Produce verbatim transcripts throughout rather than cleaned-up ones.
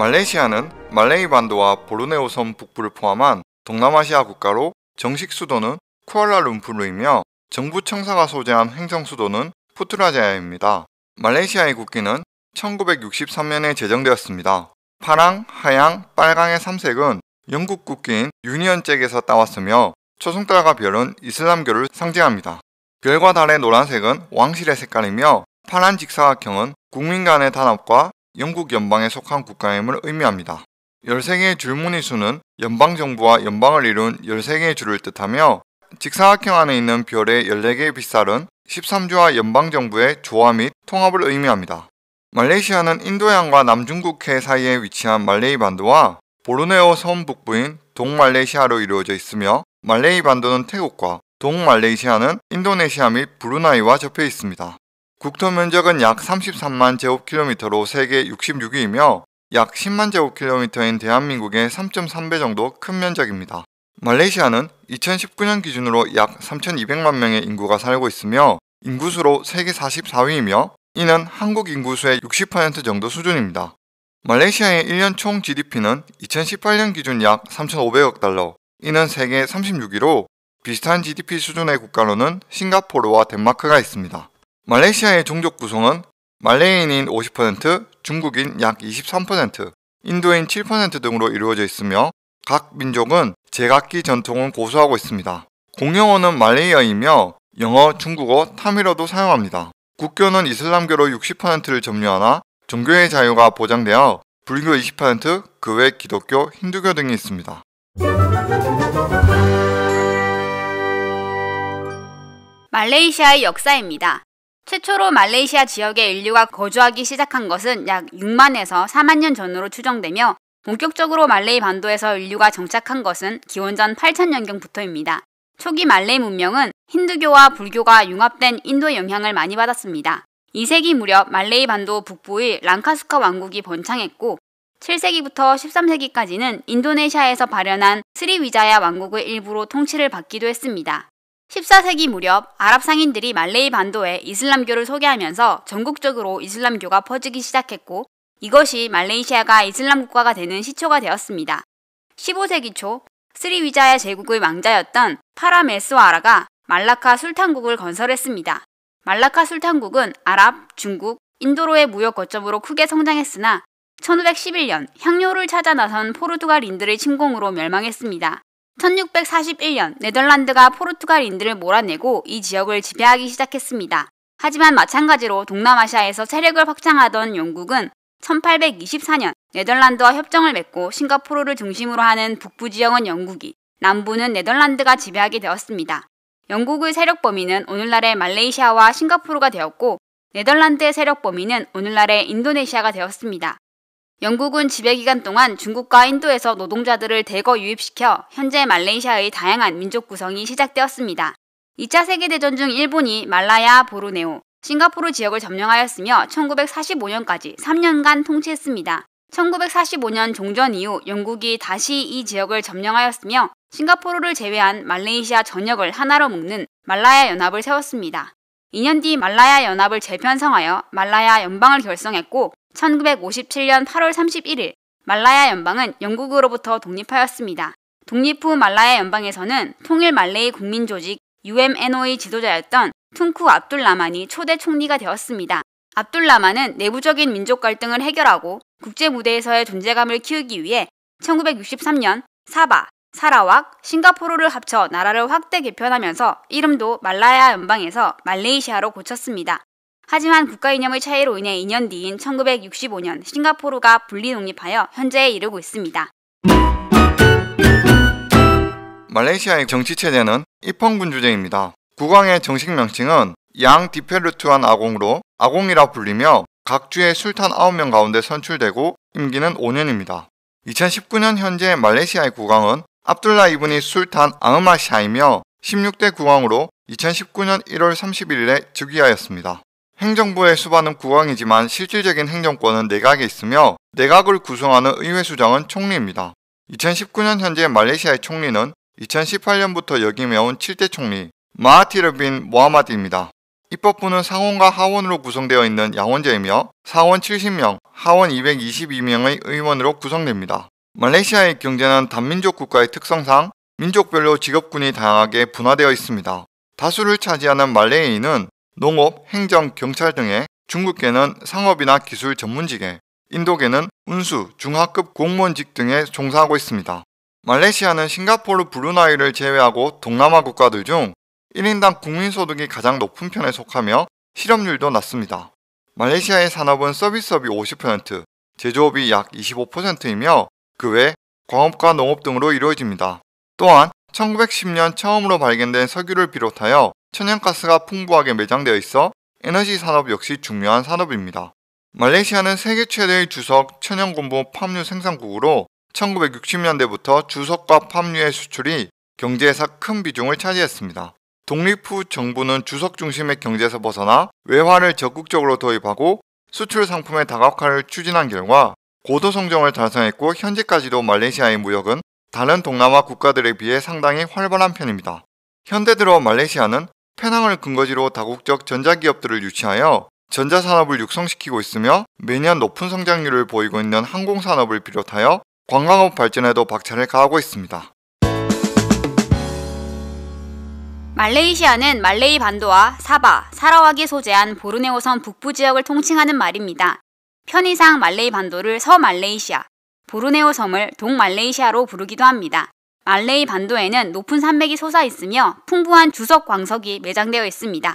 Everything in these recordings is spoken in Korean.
말레이시아는 말레이 반도와 보르네오 섬 북부를 포함한 동남아시아 국가로 정식 수도는 쿠알라룸푸르이며 정부 청사가 소재한 행정 수도는 푸트라자야입니다. 말레이시아의 국기는 천구백육십삼 년에 제정되었습니다. 파랑, 하양, 빨강의 삼색은 영국 국기인 유니언 잭에서 따왔으며 초승달과 별은 이슬람교를 상징합니다. 별과 달의 노란색은 왕실의 색깔이며 파란 직사각형은 국민 간의 단합과 영국 연방에 속한 국가임을 의미합니다. 열세 개의 줄무늬 수는 연방정부와 연방을 이룬 열세 개의 줄을 뜻하며 직사각형 안에 있는 별의 열네 개의 빗살은 십삼 주와 연방정부의 조화 및 통합을 의미합니다. 말레이시아는 인도양과 남중국해 사이에 위치한 말레이 반도와 보르네오 섬 북부인 동말레이시아로 이루어져 있으며 말레이 반도는 태국과 동말레이시아는 인도네시아 및 브루나이와 접해 있습니다. 국토 면적은 약 삼십삼만 제곱킬로미터로 세계 육십육 위이며 약 십만 제곱킬로미터인 대한민국의 삼 점 삼 배 정도 큰 면적입니다. 말레이시아는 이천십구 년 기준으로 약 삼천이백만 명의 인구가 살고 있으며 인구수로 세계 사십사 위이며 이는 한국 인구수의 육십 퍼센트 정도 수준입니다. 말레이시아의 일 년 총 지디피는 이천십팔 년 기준 약 삼천오백억 달러, 이는 세계 삼십육 위로 비슷한 지디피 수준의 국가로는 싱가포르와 덴마크가 있습니다. 말레이시아의 종족 구성은 말레이인인 오십 퍼센트, 중국인 약 이십삼 퍼센트, 인도인 칠 퍼센트 등으로 이루어져 있으며 각 민족은 제각기 전통을 고수하고 있습니다. 공용어는 말레이어이며 영어, 중국어, 타밀어도 사용합니다. 국교는 이슬람교로 육십 퍼센트를 점유하나 종교의 자유가 보장되어 불교 이십 퍼센트, 그 외 기독교, 힌두교 등이 있습니다. 말레이시아의 역사입니다. 최초로 말레이시아 지역에 인류가 거주하기 시작한 것은 약 육만에서 사만 년 전으로 추정되며 본격적으로 말레이 반도에서 인류가 정착한 것은 기원전 팔천 년경부터입니다. 초기 말레이 문명은 힌두교와 불교가 융합된 인도의 영향을 많이 받았습니다. 이 세기 무렵 말레이 반도 북부의 랑카수카 왕국이 번창했고 칠 세기부터 십삼 세기까지는 인도네시아에서 발현한 스리위자야 왕국의 일부로 통치를 받기도 했습니다. 십사 세기 무렵 아랍 상인들이 말레이 반도에 이슬람교를 소개하면서 전국적으로 이슬람교가 퍼지기 시작했고 이것이 말레이시아가 이슬람 국가가 되는 시초가 되었습니다. 십오 세기 초 스리위자야 제국의 왕자였던 파라멜스와라가 말라카 술탄국을 건설했습니다. 말라카 술탄국은 아랍, 중국, 인도로의 무역 거점으로 크게 성장했으나 천오백십일 년 향료를 찾아 나선 포르투갈인들의 침공으로 멸망했습니다. 천육백사십일 년 네덜란드가 포르투갈인들을 몰아내고 이 지역을 지배하기 시작했습니다. 하지만 마찬가지로 동남아시아에서 세력을 확장하던 영국은 천팔백이십사 년 네덜란드와 협정을 맺고 싱가포르를 중심으로 하는 북부 지역은 영국이, 남부는 네덜란드가 지배하게 되었습니다. 영국의 세력 범위는 오늘날의 말레이시아와 싱가포르가 되었고 네덜란드의 세력 범위는 오늘날의 인도네시아가 되었습니다. 영국은 지배기간 동안 중국과 인도에서 노동자들을 대거 유입시켜 현재 말레이시아의 다양한 민족 구성이 시작되었습니다. 이 차 세계대전 중 일본이 말라야, 보르네오, 싱가포르 지역을 점령하였으며 천구백사십오 년까지 삼 년간 통치했습니다. 천구백사십오 년 종전 이후 영국이 다시 이 지역을 점령하였으며 싱가포르를 제외한 말레이시아 전역을 하나로 묶는 말라야 연합을 세웠습니다. 이 년 뒤 말라야 연합을 재편성하여 말라야 연방을 결성했고 천구백오십칠 년 팔월 삼십일 일 말라야 연방은 영국으로부터 독립하였습니다. 독립 후 말라야 연방에서는 통일 말레이 국민조직 유엠엔오의 지도자였던 퉁쿠 압둘라만이 초대 총리가 되었습니다. 압둘라만은 내부적인 민족 갈등을 해결하고 국제 무대에서의 존재감을 키우기 위해 천구백육십삼 년 사바, 사라왁, 싱가포르를 합쳐 나라를 확대 개편하면서 이름도 말라야 연방에서 말레이시아로 고쳤습니다. 하지만 국가 이념의 차이로 인해 이 년 뒤인 천구백육십오 년 싱가포르가 분리 독립하여 현재에 이르고 있습니다. 말레이시아의 정치체제는 입헌군주제입니다. 국왕의 정식 명칭은 양 디페르투안 아공으로 아공이라 불리며 각 주의 술탄 아홉 명 가운데 선출되고 임기는 오 년입니다. 이천십구 년 현재 말레이시아의 국왕은 압둘라 이브니 술탄 아흐마샤이며 십육 대 국왕으로 이천십구 년 일월 삼십일일에 즉위하였습니다. 행정부의 수반은 국왕이지만 실질적인 행정권은 내각에 있으며 내각을 구성하는 의회 수장은 총리입니다. 이천십구 년 현재 말레이시아의 총리는 이천십팔 년부터 역임해온 칠 대 총리 마하티르 빈 모하마드입니다. 입법부는 상원과 하원으로 구성되어 있는 양원제이며 상원 칠십 명, 하원 이백이십이 명의 의원으로 구성됩니다. 말레이시아의 경제는 단민족 국가의 특성상 민족별로 직업군이 다양하게 분화되어 있습니다. 다수를 차지하는 말레이인은 농업, 행정, 경찰 등의, 중국계는 상업이나 기술 전문직에, 인도계는 운수, 중하급 공무원직 등에 종사하고 있습니다. 말레이시아는 싱가포르, 브루나이를 제외하고 동남아 국가들 중 일 인당 국민소득이 가장 높은 편에 속하며 실업률도 낮습니다. 말레이시아의 산업은 서비스업이 오십 퍼센트, 제조업이 약 이십오 퍼센트이며 그 외 광업과 농업 등으로 이루어집니다. 또한 천구백십 년 처음으로 발견된 석유를 비롯하여 천연가스가 풍부하게 매장되어 있어 에너지 산업 역시 중요한 산업입니다. 말레이시아는 세계 최대의 주석, 천연곤보 팜유 생산국으로 천구백육십 년대부터 주석과 팜유의 수출이 경제에서 큰 비중을 차지했습니다. 독립 후 정부는 주석 중심의 경제에서 벗어나 외화를 적극적으로 도입하고 수출 상품의 다각화를 추진한 결과 고도 성장을 달성했고 현재까지도 말레이시아의 무역은 다른 동남아 국가들에 비해 상당히 활발한 편입니다. 현대 들어 말레이시아는 페낭을 근거지로 다국적 전자기업들을 유치하여 전자산업을 육성시키고 있으며 매년 높은 성장률을 보이고 있는 항공산업을 비롯하여 관광업 발전에도 박차를 가하고 있습니다. 말레이시아는 말레이 반도와 사바, 사라왁이 소재한 보르네오섬 북부 지역을 통칭하는 말입니다. 편의상 말레이 반도를 서말레이시아, 보르네오 섬을 동말레이시아로 부르기도 합니다. 말레이 반도에는 높은 산맥이 솟아 있으며 풍부한 주석 광석이 매장되어 있습니다.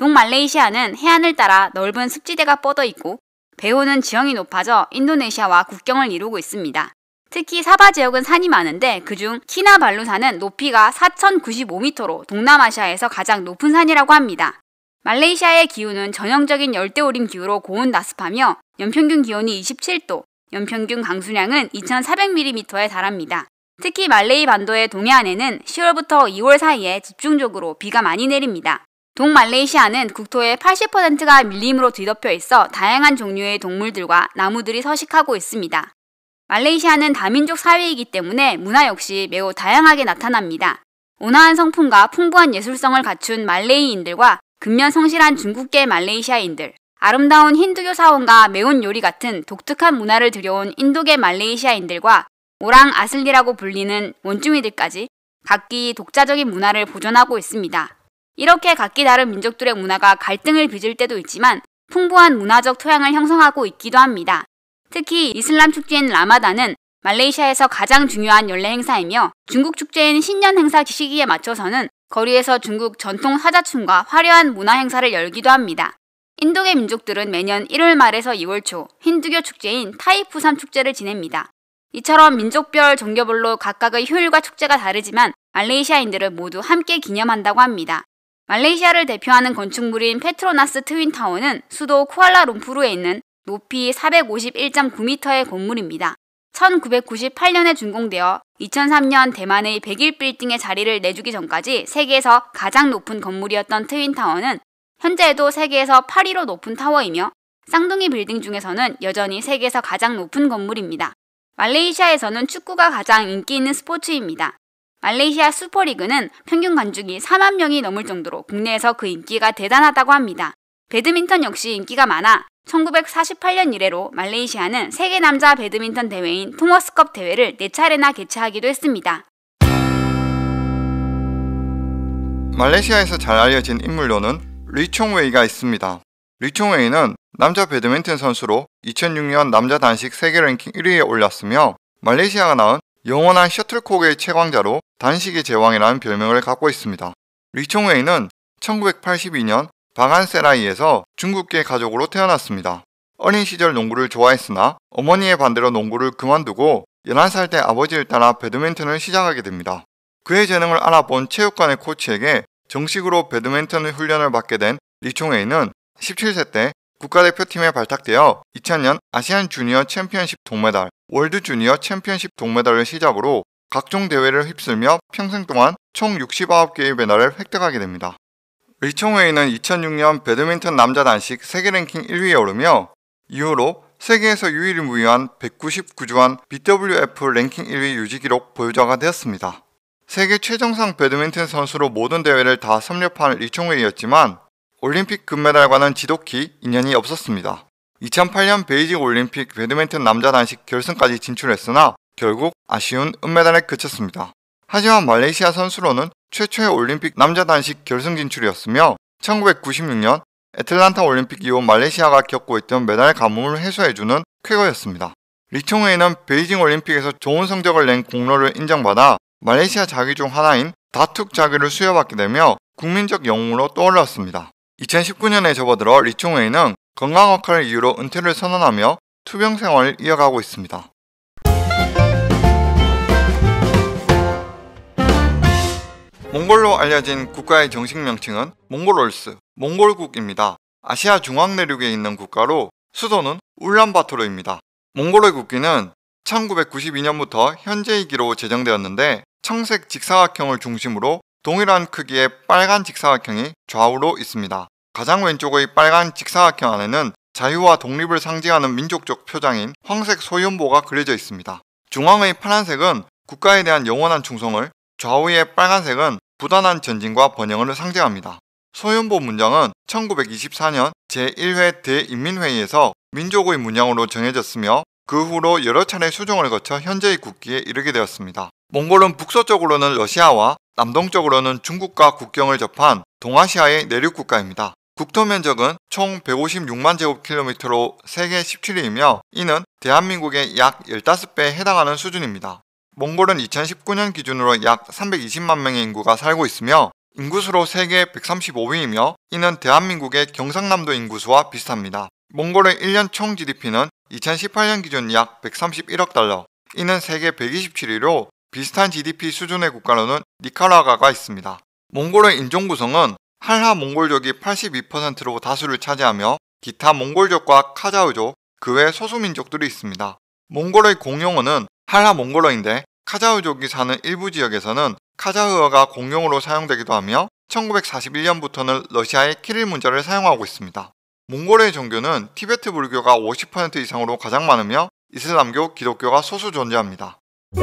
동말레이시아는 해안을 따라 넓은 습지대가 뻗어 있고 배후는 지형이 높아져 인도네시아와 국경을 이루고 있습니다. 특히 사바 지역은 산이 많은데 그중 키나발루산은 높이가 사천구십오 미터로 동남아시아에서 가장 높은 산이라고 합니다. 말레이시아의 기후는 전형적인 열대우림 기후로 고온 나습하며 연평균 기온이 이십칠 도, 연평균 강수량은 이천사백 밀리미터에 달합니다. 특히 말레이 반도의 동해안에는 시월부터 이월 사이에 집중적으로 비가 많이 내립니다. 동말레이시아는 국토의 팔십 퍼센트가 밀림으로 뒤덮여 있어 다양한 종류의 동물들과 나무들이 서식하고 있습니다. 말레이시아는 다민족 사회이기 때문에 문화 역시 매우 다양하게 나타납니다. 온화한 성품과 풍부한 예술성을 갖춘 말레이인들과 근면 성실한 중국계 말레이시아인들, 아름다운 힌두교 사원과 매운 요리 같은 독특한 문화를 들여온 인도계 말레이시아인들과 오랑 아슬리라고 불리는 원주민들까지 각기 독자적인 문화를 보존하고 있습니다. 이렇게 각기 다른 민족들의 문화가 갈등을 빚을 때도 있지만 풍부한 문화적 토양을 형성하고 있기도 합니다. 특히 이슬람 축제인 라마단은 말레이시아에서 가장 중요한 연례 행사이며 중국 축제인 신년 행사 시기에 맞춰서는 거리에서 중국 전통 사자춤과 화려한 문화 행사를 열기도 합니다. 인도계 민족들은 매년 일월 말에서 이월 초 힌두교 축제인 타이푸삼 축제를 지냅니다. 이처럼 민족별, 종교별로 각각의 휴일과 축제가 다르지만 말레이시아인들은 모두 함께 기념한다고 합니다. 말레이시아를 대표하는 건축물인 페트로나스 트윈타워는 수도 쿠알라룸푸르에 있는 높이 사백오십일 점 구 미터의 건물입니다. 천구백구십팔 년에 준공되어 이천삼 년 대만의 백일 빌딩의 자리를 내주기 전까지 세계에서 가장 높은 건물이었던 트윈타워는 현재에도 세계에서 팔 위로 높은 타워이며 쌍둥이 빌딩 중에서는 여전히 세계에서 가장 높은 건물입니다. 말레이시아에서는 축구가 가장 인기 있는 스포츠입니다. 말레이시아 슈퍼리그는 평균 관중이 사만 명이 넘을 정도로 국내에서 그 인기가 대단하다고 합니다. 배드민턴 역시 인기가 많아 천구백사십팔 년 이래로 말레이시아는 세계 남자 배드민턴 대회인 토머스컵 대회를 네 차례나 개최하기도 했습니다. 말레이시아에서 잘 알려진 인물로는 리총웨이가 있습니다. 리총웨이는 남자 배드민턴 선수로 이천육 년 남자 단식 세계 랭킹 일 위에 올랐으며 말레이시아가 낳은 영원한 셔틀콕의 채광자로 단식의 제왕이라는 별명을 갖고 있습니다. 리총웨이는 천구백팔십이 년 바간세라이에서 중국계 가족으로 태어났습니다. 어린 시절 농구를 좋아했으나 어머니의 반대로 농구를 그만두고 열한 살 때 아버지를 따라 배드민턴을 시작하게 됩니다. 그의 재능을 알아본 체육관의 코치에게 정식으로 배드민턴 훈련을 받게 된 리총웨이는 십칠 세 때 국가대표팀에 발탁되어 이천 년 아시안 주니어 챔피언십 동메달, 월드 주니어 챔피언십 동메달을 시작으로 각종 대회를 휩쓸며 평생 동안 총 육십구 개의 메달을 획득하게 됩니다. 리총웨이는 이천육 년 배드민턴 남자 단식 세계 랭킹 일 위에 오르며 이후로 세계에서 유일히 무효한 백구십구 주한 비더블유에프 랭킹 일 위 유지 기록 보유자가 되었습니다. 세계 최정상 배드민턴 선수로 모든 대회를 다 섭렵한 리총웨이였지만 올림픽 금메달과는 지독히 인연이 없었습니다. 이천팔 년 베이징 올림픽 배드민턴 남자 단식 결승까지 진출했으나 결국 아쉬운 은메달에 그쳤습니다. 하지만 말레이시아 선수로는 최초의 올림픽 남자 단식 결승 진출이었으며 천구백구십육 년 애틀란타 올림픽 이후 말레이시아가 겪고 있던 메달 가뭄을 해소해주는 쾌거였습니다. 리총웨이는 베이징 올림픽에서 좋은 성적을 낸 공로를 인정받아 말레이시아 자기 중 하나인 다툭 자기를 수여받게 되며 국민적 영웅으로 떠올랐습니다. 이천십구 년에 접어들어 리총웨이는 건강 악화를 이유로 은퇴를 선언하며 투병 생활을 이어가고 있습니다. 몽골로 알려진 국가의 정식 명칭은 몽골올스, 몽골국입니다. 아시아 중앙 내륙에 있는 국가로 수도는 울란바토르입니다. 몽골의 국기는 천구백구십이 년부터 현재이기로 제정되었는데 청색 직사각형을 중심으로 동일한 크기의 빨간 직사각형이 좌우로 있습니다. 가장 왼쪽의 빨간 직사각형 안에는 자유와 독립을 상징하는 민족적 표장인 황색 소연보가 그려져 있습니다. 중앙의 파란색은 국가에 대한 영원한 충성을, 좌우의 빨간색은 부단한 전진과 번영을 상징합니다. 소연보 문장은 천구백이십사 년 제일 회 대인민회의에서 민족의 문양으로 정해졌으며 그 후로 여러 차례 수정을 거쳐 현재의 국기에 이르게 되었습니다. 몽골은 북서쪽으로는 러시아와 남동쪽으로는 중국과 국경을 접한 동아시아의 내륙 국가입니다. 국토 면적은 총 백오십육만 제곱킬로미터로 세계 십칠 위이며 이는 대한민국의 약 십오 배에 해당하는 수준입니다. 몽골은 이천십구 년 기준으로 약 삼백이십만 명의 인구가 살고 있으며 인구수로 세계 백삼십오 위이며 이는 대한민국의 경상남도 인구수와 비슷합니다. 몽골의 일 년 총 지디피는 이천십팔 년 기준 약 백삼십일억 달러, 이는 세계 백이십칠 위로 비슷한 지디피 수준의 국가로는 니카라과가 있습니다. 몽골의 인종 구성은 할하 몽골족이 팔십이 퍼센트로 다수를 차지하며 기타 몽골족과 카자흐족, 그 외 소수민족들이 있습니다. 몽골의 공용어는 할하 몽골어인데 카자흐족이 사는 일부 지역에서는 카자흐어가 공용어로 사용되기도 하며 천구백사십일 년부터는 러시아의 키릴 문자를 사용하고 있습니다. 몽골의 종교는 티베트 불교가 오십 퍼센트 이상으로 가장 많으며 이슬람교, 기독교가 소수 존재합니다.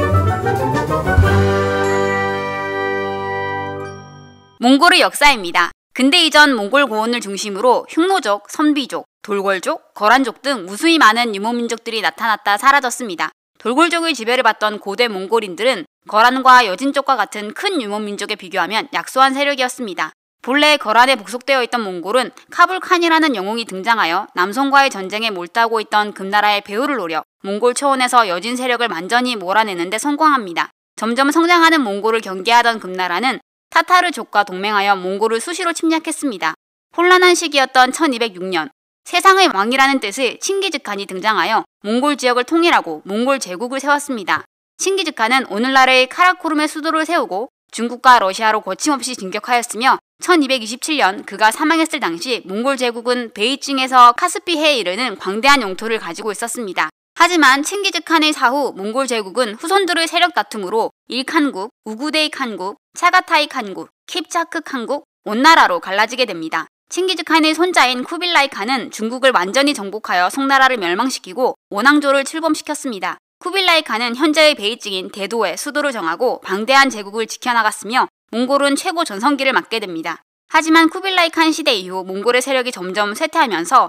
몽골의 역사입니다. 근대 이전 몽골 고원을 중심으로 흉노족, 선비족, 돌궐족, 거란족 등 무수히 많은 유목민족들이 나타났다 사라졌습니다. 돌궐족의 지배를 받던 고대 몽골인들은 거란과 여진족과 같은 큰 유목민족에 비교하면 약소한 세력이었습니다. 본래 거란에 복속되어 있던 몽골은 카불칸이라는 영웅이 등장하여 남송과의 전쟁에 몰두하고 있던 금나라의 배후를 노려 몽골 초원에서 여진 세력을 완전히 몰아내는 데 성공합니다. 점점 성장하는 몽골을 경계하던 금나라는 타타르족과 동맹하여 몽골을 수시로 침략했습니다. 혼란한 시기였던 천이백육 년, 세상의 왕이라는 뜻의 칭기즈칸이 등장하여 몽골 지역을 통일하고 몽골 제국을 세웠습니다. 칭기즈칸은 오늘날의 카라코름의 수도를 세우고 중국과 러시아로 거침없이 진격하였으며 천이백이십칠 년 그가 사망했을 당시 몽골 제국은 베이징에서 카스피해에 이르는 광대한 영토를 가지고 있었습니다. 하지만 칭기즈칸의 사후 몽골 제국은 후손들의 세력 다툼으로 일칸국, 우구데이 칸국, 차가타이 칸국, 킵차크 칸국, 온나라로 갈라지게 됩니다. 칭기즈칸의 손자인 쿠빌라이 칸은 중국을 완전히 정복하여 송나라를 멸망시키고 원앙조를 출범시켰습니다. 쿠빌라이 칸은 현재의 베이징인 대도에 수도를 정하고 방대한 제국을 지켜나갔으며 몽골은 최고 전성기를 맞게 됩니다. 하지만 쿠빌라이 칸 시대 이후 몽골의 세력이 점점 쇠퇴하면서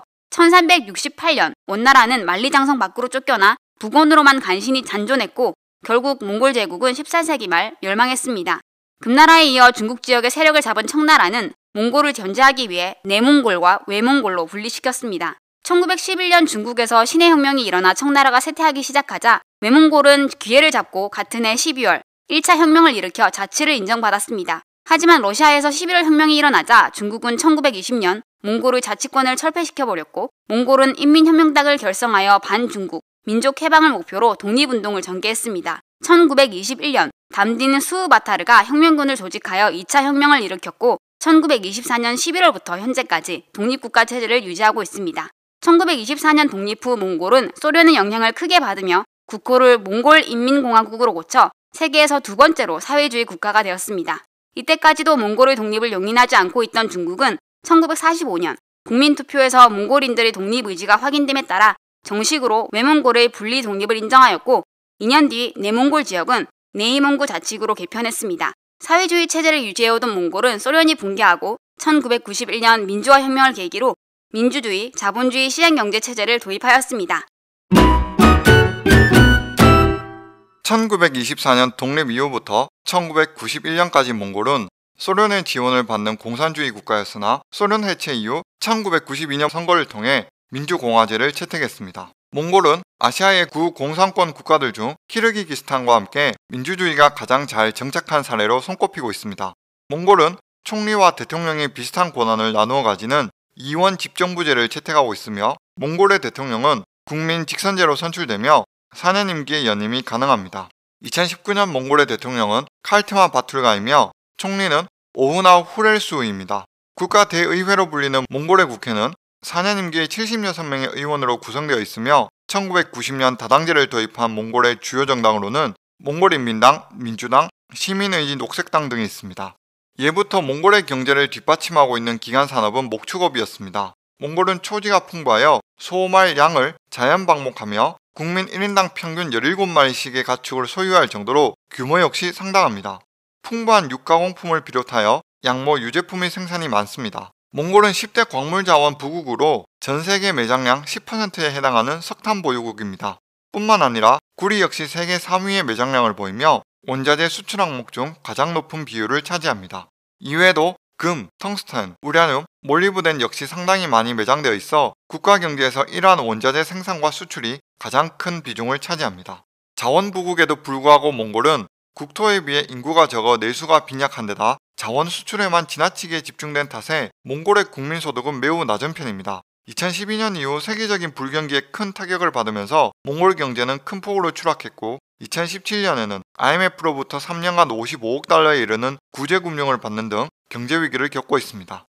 천삼백육십팔 년 원나라는 만리장성 밖으로 쫓겨나 북원으로만 간신히 잔존했고 결국 몽골 제국은 십사 세기 말 멸망했습니다. 금나라에 이어 중국 지역의 세력을 잡은 청나라는 몽골을 견제하기 위해 내몽골과 외몽골로 분리시켰습니다. 천구백십일 년 중국에서 신해혁명이 일어나 청나라가 쇠퇴하기 시작하자 외몽골은 기회를 잡고 같은 해 십이월 일 차 혁명을 일으켜 자치를 인정받았습니다. 하지만 러시아에서 십일월 혁명이 일어나자 중국은 천구백이십 년 몽골의 자치권을 철폐시켜버렸고 몽골은 인민혁명당을 결성하여 반중국, 민족 해방을 목표로 독립운동을 전개했습니다. 천구백이십일 년 담딘 수우바타르가 혁명군을 조직하여 이 차 혁명을 일으켰고 천구백이십사 년 십일월부터 현재까지 독립국가 체제를 유지하고 있습니다. 천구백이십사 년 독립 후 몽골은 소련의 영향을 크게 받으며 국호를 몽골인민공화국으로 고쳐 세계에서 두 번째로 사회주의 국가가 되었습니다. 이때까지도 몽골의 독립을 용인하지 않고 있던 중국은 천구백사십오 년 국민투표에서 몽골인들의 독립 의지가 확인됨에 따라 정식으로 외몽골의 분리 독립을 인정하였고 이 년 뒤 내몽골 지역은 내이몽구 자치구로 개편했습니다. 사회주의 체제를 유지해오던 몽골은 소련이 붕괴하고 천구백구십일 년 민주화 혁명을 계기로 민주주의, 자본주의 시장경제체제를 도입하였습니다. 천구백이십사 년 독립 이후부터 천구백구십일 년까지 몽골은 소련의 지원을 받는 공산주의 국가였으나 소련 해체 이후 천구백구십이 년 선거를 통해 민주공화제를 채택했습니다. 몽골은 아시아의 구공산권 국가들 중 키르기스탄과 함께 민주주의가 가장 잘 정착한 사례로 손꼽히고 있습니다. 몽골은 총리와 대통령이 비슷한 권한을 나누어 가지는 이원 집정부제를 채택하고 있으며 몽골의 대통령은 국민 직선제로 선출되며 사 년 임기의 연임이 가능합니다. 이천십구 년 몽골의 대통령은 칼트만 바툴가이며 총리는 오흐나 후렐수입니다. 국가 대의회로 불리는 몽골의 국회는 사 년 임기의 칠십육 명의 의원으로 구성되어 있으며 천구백구십 년 다당제를 도입한 몽골의 주요 정당으로는 몽골인민당, 민주당, 시민의지 녹색당 등이 있습니다. 예부터 몽골의 경제를 뒷받침하고 있는 기간 산업은 목축업이었습니다. 몽골은 초지가 풍부하여 소, 말, 양을 자연 방목하며 국민 일 인당 평균 열일곱 마리씩의 가축을 소유할 정도로 규모 역시 상당합니다. 풍부한 육가공품을 비롯하여 양모 유제품의 생산이 많습니다. 몽골은 십 대 광물자원 부국으로 전세계 매장량 십 퍼센트에 해당하는 석탄 보유국입니다. 뿐만 아니라 구리 역시 세계 삼 위의 매장량을 보이며 원자재 수출 항목 중 가장 높은 비율을 차지합니다. 이외에도 금, 텅스텐, 우라늄, 몰리브덴 역시 상당히 많이 매장되어 있어 국가 경제에서 이러한 원자재 생산과 수출이 가장 큰 비중을 차지합니다. 자원부국에도 불구하고 몽골은 국토에 비해 인구가 적어 내수가 빈약한 데다 자원 수출에만 지나치게 집중된 탓에 몽골의 국민소득은 매우 낮은 편입니다. 이천십이 년 이후 세계적인 불경기에 큰 타격을 받으면서 몽골 경제는 큰 폭으로 추락했고 이천십칠 년에는 아이엠에프로부터 삼 년간 오십오억 달러에 이르는 구제금융을 받는 등 경제위기를 겪고 있습니다.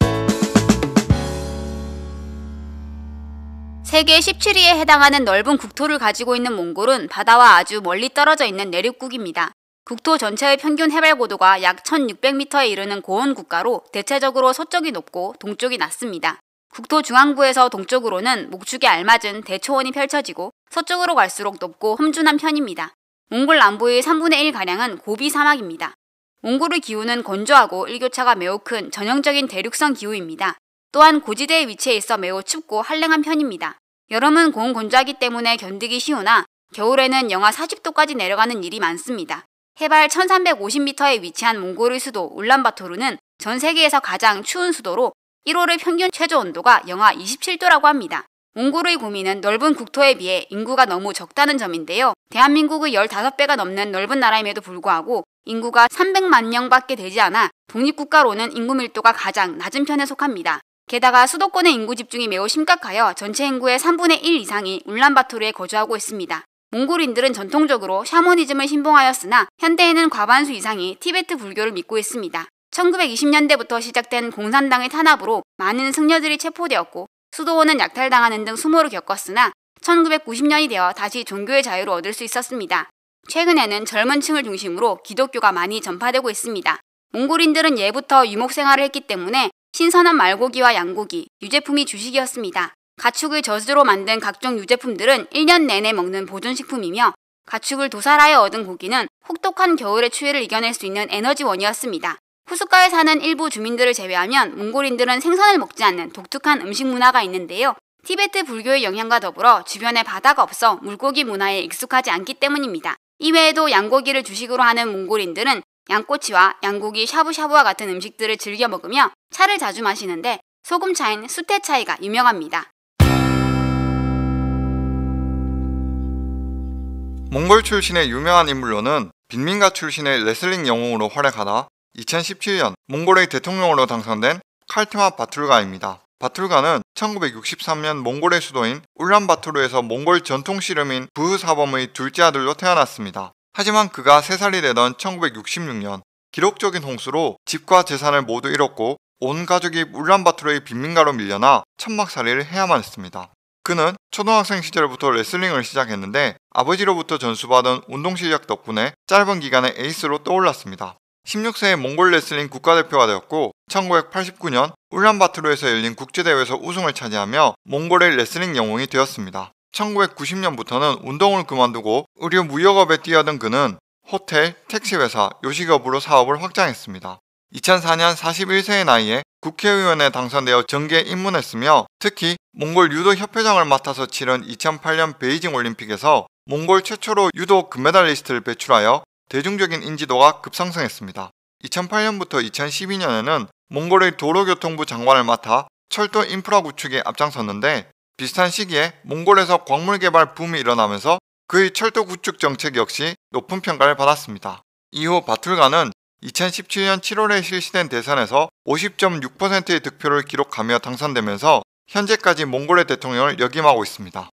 세계 십칠 위에 해당하는 넓은 국토를 가지고 있는 몽골은 바다와 아주 멀리 떨어져 있는 내륙국입니다. 국토 전체의 평균 해발 고도가 약 천육백 미터에 이르는 고원 국가로 대체적으로 서쪽이 높고 동쪽이 낮습니다. 국토 중앙부에서 동쪽으로는 목축에 알맞은 대초원이 펼쳐지고 서쪽으로 갈수록 높고 험준한 편입니다. 몽골 남부의 삼분의 일가량은 고비 사막입니다. 몽골의 기후는 건조하고 일교차가 매우 큰 전형적인 대륙성 기후입니다. 또한 고지대에 위치해 있어 매우 춥고 한랭한 편입니다. 여름은 공건조하기 때문에 견디기 쉬우나 겨울에는 영하 사십 도까지 내려가는 일이 많습니다. 해발 천삼백오십 미터에 위치한 몽골의 수도 울란바토르는 전 세계에서 가장 추운 수도로 일월의 평균 최저 온도가 영하 이십칠 도라고 합니다. 몽골의 고민은 넓은 국토에 비해 인구가 너무 적다는 점인데요. 대한민국의 십오 배가 넘는 넓은 나라임에도 불구하고 인구가 삼백만 명밖에 되지 않아 독립국가로는 인구 밀도가 가장 낮은 편에 속합니다. 게다가 수도권의 인구 집중이 매우 심각하여 전체 인구의 삼분의 일 이상이 울란바토르에 거주하고 있습니다. 몽골인들은 전통적으로 샤머니즘을 신봉하였으나 현대에는 과반수 이상이 티베트 불교를 믿고 있습니다. 천구백이십 년대부터 시작된 공산당의 탄압으로 많은 승려들이 체포되었고 수도원은 약탈당하는 등 수모를 겪었으나 천구백구십 년이 되어 다시 종교의 자유를 얻을 수 있었습니다. 최근에는 젊은 층을 중심으로 기독교가 많이 전파되고 있습니다. 몽골인들은 예부터 유목 생활을 했기 때문에 신선한 말고기와 양고기, 유제품이 주식이었습니다. 가축을 젖으로 만든 각종 유제품들은 일 년 내내 먹는 보존식품이며 가축을 도살하여 얻은 고기는 혹독한 겨울의 추위를 이겨낼 수 있는 에너지원이었습니다. 후숫가에 사는 일부 주민들을 제외하면 몽골인들은 생선을 먹지 않는 독특한 음식 문화가 있는데요. 티베트 불교의 영향과 더불어 주변에 바다가 없어 물고기 문화에 익숙하지 않기 때문입니다. 이외에도 양고기를 주식으로 하는 몽골인들은 양꼬치와 양고기 샤브샤브와 같은 음식들을 즐겨 먹으며 차를 자주 마시는데 소금차인 수테차이가 유명합니다. 몽골 출신의 유명한 인물로는 빈민가 출신의 레슬링 영웅으로 활약하다 이천십칠 년 몽골의 대통령으로 당선된 칼트만 바툴가입니다. 바툴가는 천구백육십삼 년 몽골의 수도인 울란바토르에서 몽골 전통 씨름인 부흐사범의 둘째 아들로 태어났습니다. 하지만 그가 세 살이 되던 천구백육십육 년 기록적인 홍수로 집과 재산을 모두 잃었고 온 가족이 울란바토르의 빈민가로 밀려나 천막살이를 해야만 했습니다. 그는 초등학생 시절부터 레슬링을 시작했는데 아버지로부터 전수받은 운동 실력 덕분에 짧은 기간에 에이스로 떠올랐습니다. 십육 세에 몽골 레슬링 국가대표가 되었고 천구백팔십구 년 울란바토르에서 열린 국제대회에서 우승을 차지하며 몽골의 레슬링 영웅이 되었습니다. 천구백구십 년부터는 운동을 그만두고 의류 무역업에 뛰어든 그는 호텔, 택시회사, 요식업으로 사업을 확장했습니다. 이천사 년 사십일 세의 나이에 국회의원에 당선되어 정계에 입문했으며 특히 몽골 유도 협회장을 맡아서 치른 이천팔 년 베이징 올림픽에서 몽골 최초로 유도 금메달리스트를 배출하여 대중적인 인지도가 급상승했습니다. 이천팔 년부터 이천십이 년에는 몽골의 도로교통부 장관을 맡아 철도 인프라 구축에 앞장섰는데 비슷한 시기에 몽골에서 광물 개발 붐이 일어나면서 그의 철도 구축 정책 역시 높은 평가를 받았습니다. 이후 바툴가는 이천십칠 년 칠월에 실시된 대선에서 오십 점 육 퍼센트의 득표를 기록하며 당선되면서 현재까지 몽골의 대통령을 역임하고 있습니다.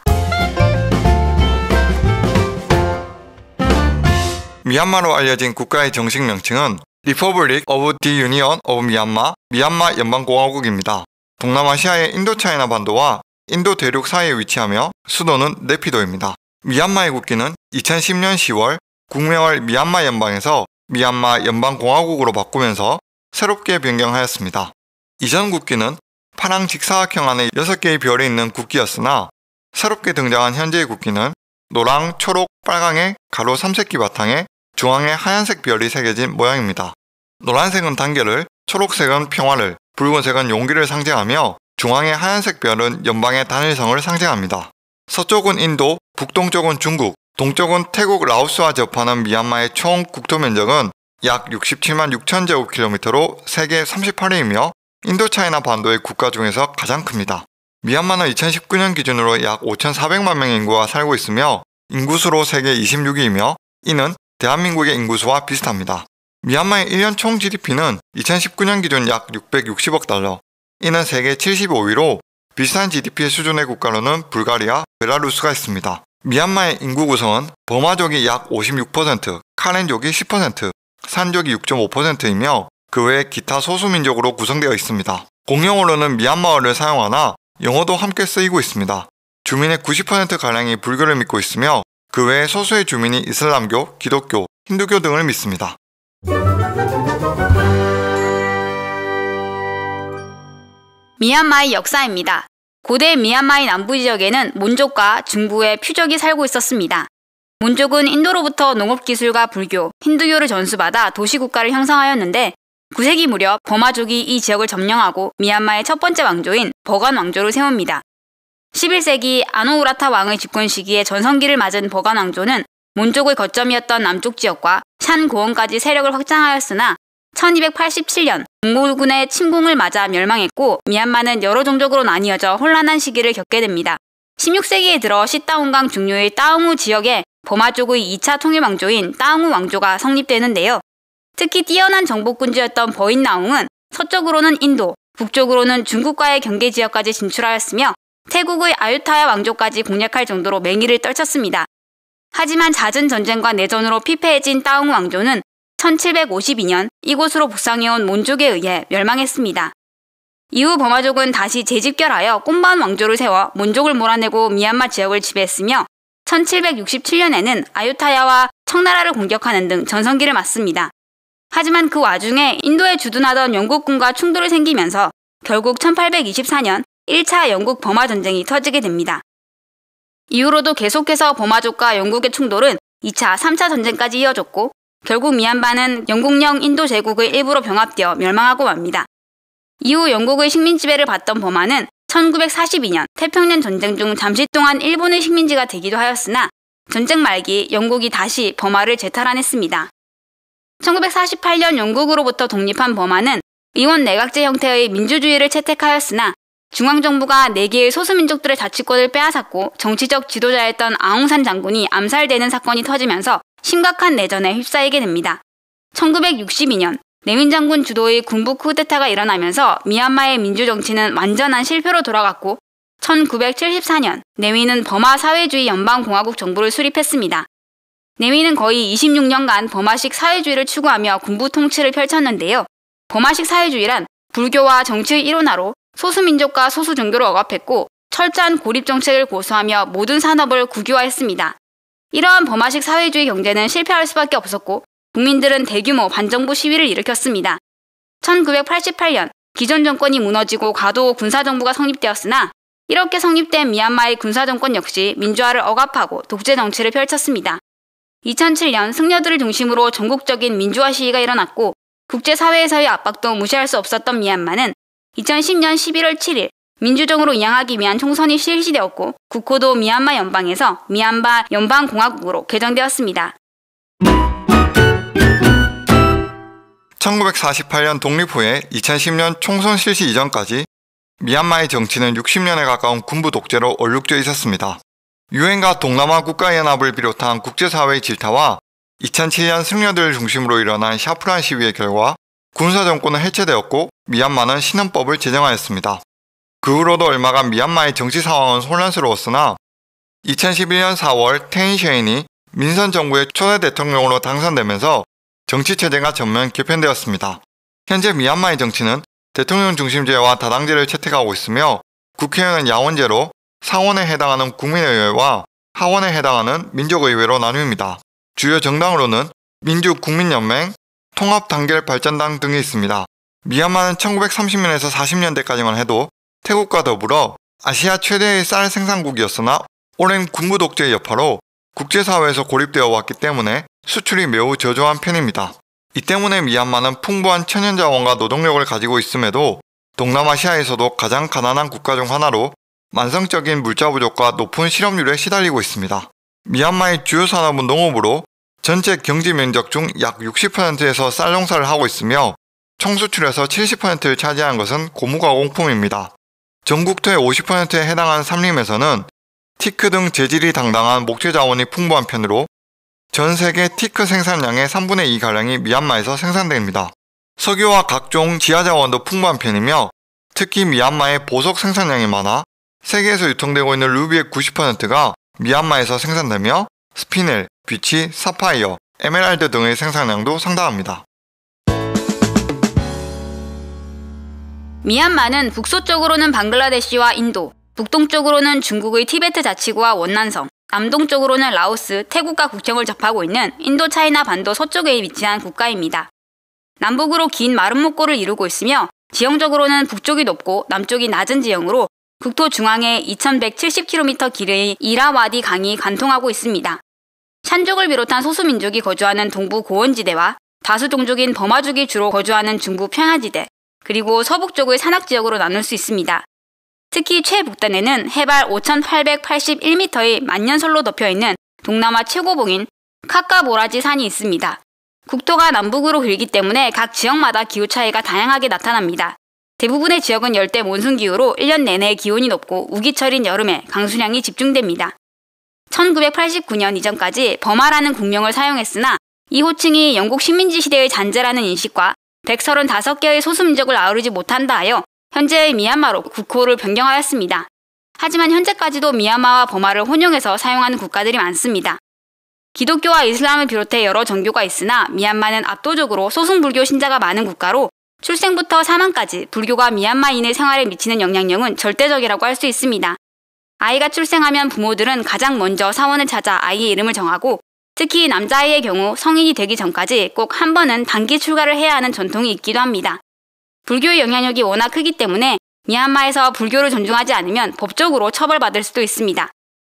미얀마로 알려진 국가의 정식 명칭은 Republic of the Union of Myanmar, 미얀마 연방공화국입니다. 동남아시아의 인도차이나 반도와 인도 대륙 사이에 위치하며 수도는 네피도입니다. 미얀마의 국기는 이천십 년 시월 국명을 미얀마 연방에서 미얀마 연방공화국으로 바꾸면서 새롭게 변경하였습니다. 이전 국기는 파랑 직사각형 안에 여섯 개의 별이 있는 국기였으나 새롭게 등장한 현재의 국기는 노랑, 초록, 빨강의 가로 삼색기 바탕에 중앙에 하얀색 별이 새겨진 모양입니다. 노란색은 단결을, 초록색은 평화를, 붉은색은 용기를 상징하며 중앙의 하얀색 별은 연방의 단일성을 상징합니다. 서쪽은 인도, 북동쪽은 중국, 동쪽은 태국, 라오스와 접하는 미얀마의 총 국토 면적은 약 육십칠만 육천 제곱킬로미터로 세계 삼십팔 위이며 인도차이나 반도의 국가 중에서 가장 큽니다. 미얀마는 이천십구 년 기준으로 약 오천사백만 명의 인구가 살고 있으며 인구수로 세계 이십육 위이며 이는 대한민국의 인구수와 비슷합니다. 미얀마의 일 년 총 지디피는 이천십구 년 기준 약 육백육십억 달러, 이는 세계 칠십오 위로 비슷한 지디피 수준의 국가로는 불가리아, 벨라루스가 있습니다. 미얀마의 인구 구성은 버마족이 약 오십육 퍼센트, 카렌족이 십 퍼센트, 산족이 육 점 오 퍼센트이며 그 외 기타 소수민족으로 구성되어 있습니다. 공용어로는 미얀마어를 사용하나 영어도 함께 쓰이고 있습니다. 주민의 구십 퍼센트가량이 불교를 믿고 있으며 그 외에 소수의 주민이 이슬람교, 기독교, 힌두교 등을 믿습니다. 미얀마의 역사입니다. 고대 미얀마의 남부 지역에는 몬족과 중부의 퓨족이 살고 있었습니다. 몬족은 인도로부터 농업기술과 불교, 힌두교를 전수받아 도시국가를 형성하였는데 구 세기 무렵 버마족이 이 지역을 점령하고 미얀마의 첫 번째 왕조인 버간 왕조를 세웁니다. 십일 세기 아노우라타 왕의 집권 시기에 전성기를 맞은 버간 왕조는 몬족의 거점이었던 남쪽 지역과 샨 고원까지 세력을 확장하였으나 천이백팔십칠 년 몽골군의 침공을 맞아 멸망했고 미얀마는 여러 종족으로 나뉘어져 혼란한 시기를 겪게 됩니다. 십육 세기에 들어 시따온강 중류의 따옹우 지역에 버마족의 이 차 통일왕조인 따옹우 왕조가 성립되는데요. 특히 뛰어난 정복군주였던 버인나옹은 서쪽으로는 인도, 북쪽으로는 중국과의 경계지역까지 진출하였으며 태국의 아유타야 왕조까지 공략할 정도로 맹위를 떨쳤습니다. 하지만 잦은 전쟁과 내전으로 피폐해진 따옹우 왕조는 천칠백오십이 년 이곳으로 북상해온 몬족에 의해 멸망했습니다. 이후 버마족은 다시 재집결하여 꼼반 왕조를 세워 몬족을 몰아내고 미얀마 지역을 지배했으며 천칠백육십칠 년에는 아유타야와 청나라를 공격하는 등 전성기를 맞습니다. 하지만 그 와중에 인도에 주둔하던 영국군과 충돌이 생기면서 결국 천팔백이십사 년 일 차 영국 버마 전쟁이 터지게 됩니다. 이후로도 계속해서 버마족과 영국의 충돌은 이 차, 삼 차 전쟁까지 이어졌고 결국 미얀마는 영국령 인도 제국의 일부로 병합되어 멸망하고 맙니다. 이후 영국의 식민 지배를 받던 버마는 천구백사십이 년 태평양 전쟁 중 잠시 동안 일본의 식민지가 되기도 하였으나 전쟁 말기 영국이 다시 버마를 재탈환했습니다. 천구백사십팔 년 영국으로부터 독립한 버마는 의원 내각제 형태의 민주주의를 채택하였으나 중앙정부가 네 개의 소수민족들의 자치권을 빼앗았고 정치적 지도자였던 아웅산 장군이 암살되는 사건이 터지면서 심각한 내전에 휩싸이게 됩니다. 천구백육십이 년 내윈 장군 주도의 군부 쿠데타가 일어나면서 미얀마의 민주정치는 완전한 실패로 돌아갔고 천구백칠십사 년 내윈은 버마 사회주의 연방공화국 정부를 수립했습니다. 내윈은 거의 이십육 년간 버마식 사회주의를 추구하며 군부 통치를 펼쳤는데요. 버마식 사회주의란 불교와 정치의 일원화로 소수민족과 소수종교를 억압했고 철저한 고립정책을 고수하며 모든 산업을 국유화했습니다. 이러한 버마식 사회주의 경제는 실패할 수밖에 없었고 국민들은 대규모 반정부 시위를 일으켰습니다. 천구백팔십팔 년 기존 정권이 무너지고 가도 군사정부가 성립되었으나 이렇게 성립된 미얀마의 군사정권 역시 민주화를 억압하고 독재 정치를 펼쳤습니다. 이천칠 년 승려들을 중심으로 전국적인 민주화 시위가 일어났고 국제사회에서의 압박도 무시할 수 없었던 미얀마는 이천십 년 십일월 칠일 민주정으로 이양하기 위한 총선이 실시되었고 국호도 미얀마 연방에서 미얀마 연방공화국으로 개정되었습니다. 천구백사십팔 년 독립 후에 이천십 년 총선 실시 이전까지 미얀마의 정치는 육십 년에 가까운 군부 독재로 얼룩져 있었습니다. 유엔과 동남아 국가연합을 비롯한 국제사회의 질타와 이천칠 년 승려들을 중심으로 일어난 샤프란 시위의 결과 군사정권은 해체되었고 미얀마는 신헌법을 제정하였습니다. 그 후로도 얼마간 미얀마의 정치 상황은 혼란스러웠으나 이천십일 년 사월 테인 셰인이 민선 정부의 초대 대통령으로 당선되면서 정치체제가 전면 개편되었습니다. 현재 미얀마의 정치는 대통령 중심제와 다당제를 채택하고 있으며 국회의원은 야원제로 상원에 해당하는 국민의회와 하원에 해당하는 민족의회로 나뉩니다. 주요 정당으로는 민주국민연맹, 통합단결발전당 등이 있습니다. 미얀마는 천구백삼십 년에서 사십 년대까지만 해도 태국과 더불어 아시아 최대의 쌀 생산국이었으나 오랜 군부 독재의 여파로 국제사회에서 고립되어 왔기 때문에 수출이 매우 저조한 편입니다. 이 때문에 미얀마는 풍부한 천연자원과 노동력을 가지고 있음에도 동남아시아에서도 가장 가난한 국가 중 하나로 만성적인 물자 부족과 높은 실업률에 시달리고 있습니다. 미얀마의 주요 산업은 농업으로 전체 경지 면적 중 약 육십 퍼센트에서 쌀 농사를 하고 있으며 총 수출에서 칠십 퍼센트를 차지하는 것은 고무가공품입니다. 전국토의 오십 퍼센트에 해당하는 산림에서는 티크 등 재질이 당당한 목재 자원이 풍부한 편으로 전 세계 티크 생산량의 삼분의 이가량이 미얀마에서 생산됩니다. 석유와 각종 지하자원도 풍부한 편이며 특히 미얀마의 보석 생산량이 많아 세계에서 유통되고 있는 루비의 구십 퍼센트가 미얀마에서 생산되며 스피넬, 비치, 사파이어, 에메랄드 등의 생산량도 상당합니다. 미얀마는 북서쪽으로는 방글라데시와 인도, 북동쪽으로는 중국의 티베트 자치구와 원난성, 남동쪽으로는 라오스, 태국과 국경을 접하고 있는 인도차이나 반도 서쪽에 위치한 국가입니다. 남북으로 긴 마른 목골을 이루고 있으며 지형적으로는 북쪽이 높고 남쪽이 낮은 지형으로 국토 중앙에 이천백칠십 킬로미터 길이의 이라와디 강이 관통하고 있습니다. 샨족을 비롯한 소수민족이 거주하는 동부 고원지대와 다수 동족인 버마족이 주로 거주하는 중부 평야지대, 그리고 서북쪽의 산악지역으로 나눌 수 있습니다. 특히 최북단에는 해발 오천팔백팔십일 미터의 만년설로 덮여있는 동남아 최고봉인 카카모라지 산이 있습니다. 국토가 남북으로 길기 때문에 각 지역마다 기후 차이가 다양하게 나타납니다. 대부분의 지역은 열대 몬순 기후로 일 년 내내 기온이 높고 우기철인 여름에 강수량이 집중됩니다. 천구백팔십구 년 이전까지 버마라는 국명을 사용했으나 이 호칭이 영국 식민지 시대의 잔재라는 인식과 백삼십오 개의 소수민족을 아우르지 못한다 하여 현재의 미얀마로 국호를 변경하였습니다. 하지만 현재까지도 미얀마와 버마를 혼용해서 사용하는 국가들이 많습니다. 기독교와 이슬람을 비롯해 여러 종교가 있으나 미얀마는 압도적으로 소승불교 신자가 많은 국가로 출생부터 사망까지 불교가 미얀마인의 생활에 미치는 영향력은 절대적이라고 할 수 있습니다. 아이가 출생하면 부모들은 가장 먼저 사원을 찾아 아이의 이름을 정하고 특히 남자아이의 경우 성인이 되기 전까지 꼭 한 번은 단기 출가를 해야 하는 전통이 있기도 합니다. 불교의 영향력이 워낙 크기 때문에 미얀마에서 불교를 존중하지 않으면 법적으로 처벌받을 수도 있습니다.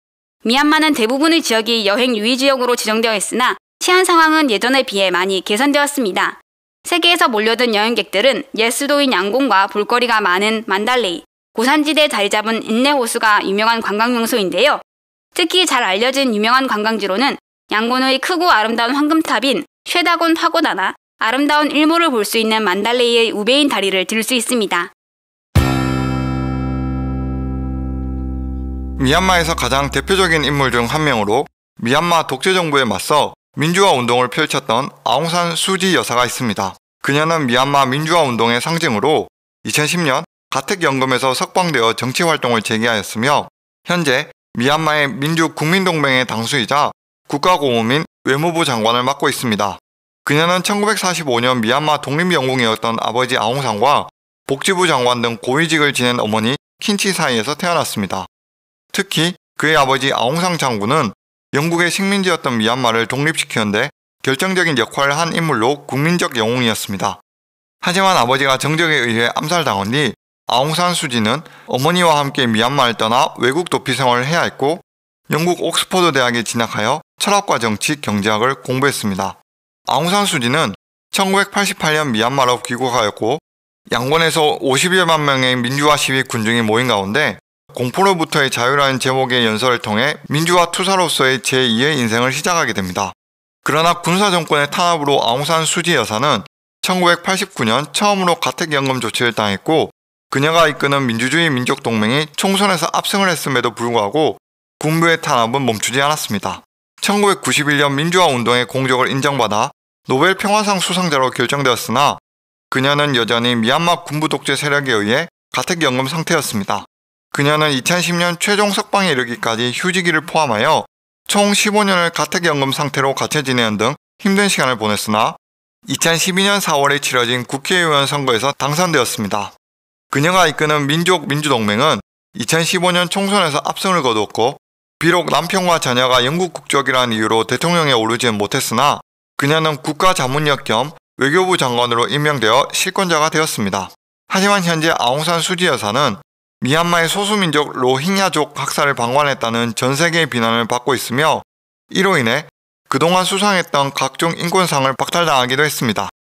미얀마는 대부분의 지역이 여행 유의 지역으로 지정되어 있으나 치안 상황은 예전에 비해 많이 개선되었습니다. 세계에서 몰려든 여행객들은 옛 수도인 양곤과 볼거리가 많은 만달레이, 고산지대에 자리 잡은 인내호수가 유명한 관광 명소인데요. 특히 잘 알려진 유명한 관광지로는 양곤의 크고 아름다운 황금탑인 쉐다곤 파고다나 아름다운 일몰을 볼 수 있는 만달레이의 우베인 다리를 들 수 있습니다. 미얀마에서 가장 대표적인 인물 중 한 명으로 미얀마 독재 정부에 맞서 민주화 운동을 펼쳤던 아웅산 수지 여사가 있습니다. 그녀는 미얀마 민주화 운동의 상징으로 이천십 년 가택연금에서 석방되어 정치활동을 재개하였으며 현재 미얀마의 민주국민동맹의 당수이자 국가고문인 외무부 장관을 맡고 있습니다. 그녀는 천구백사십오 년 미얀마 독립영웅이었던 아버지 아웅산과 복지부 장관 등 고위직을 지낸 어머니 킨치 사이에서 태어났습니다. 특히 그의 아버지 아웅산 장군은 영국의 식민지였던 미얀마를 독립시키는데 결정적인 역할을 한 인물로 국민적 영웅이었습니다. 하지만 아버지가 정적에 의해 암살당한 뒤 아웅산 수지는 어머니와 함께 미얀마를 떠나 외국 도피 생활을 해야 했고 영국 옥스퍼드 대학에 진학하여 철학과 정치, 경제학을 공부했습니다. 아웅산 수지는 천구백팔십팔 년 미얀마로 귀국하였고 양곤에서 오십일만 명의 민주화 시위 군중이 모인 가운데 공포로부터의 자유라는 제목의 연설을 통해 민주화 투사로서의 제이의 인생을 시작하게 됩니다. 그러나 군사정권의 탄압으로 아웅산 수지 여사는 천구백팔십구 년 처음으로 가택연금 조치를 당했고 그녀가 이끄는 민주주의 민족동맹이 총선에서 압승을 했음에도 불구하고 군부의 탄압은 멈추지 않았습니다. 천구백구십일 년 민주화운동의 공적을 인정받아 노벨 평화상 수상자로 결정되었으나 그녀는 여전히 미얀마 군부 독재 세력에 의해 가택연금 상태였습니다. 그녀는 이천십 년 최종 석방에 이르기까지 휴직기를 포함하여 총 십오 년을 가택연금 상태로 갇혀 지내는 등 힘든 시간을 보냈으나 이천십이 년 사월에 치러진 국회의원 선거에서 당선되었습니다. 그녀가 이끄는 민족민주동맹은 이천십오 년 총선에서 압승을 거두었고 비록 남편과 자녀가 영국 국적이라는 이유로 대통령에 오르지는 못했으나 그녀는 국가자문역 겸 외교부 장관으로 임명되어 실권자가 되었습니다. 하지만 현재 아웅산 수지 여사는 미얀마의 소수민족 로힝야족 학살을 방관했다는 전 세계의 비난을 받고 있으며 이로 인해 그동안 수상했던 각종 인권상을 박탈당하기도 했습니다.